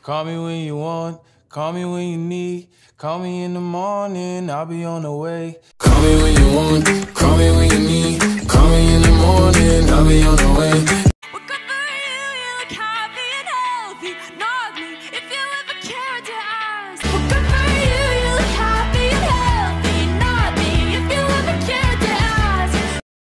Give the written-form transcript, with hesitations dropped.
Call me when you want, call me when you need. Call me in the morning, I'll be on the way. Call me when you want, call me when you need. Call me in the morning, I'll be on the way.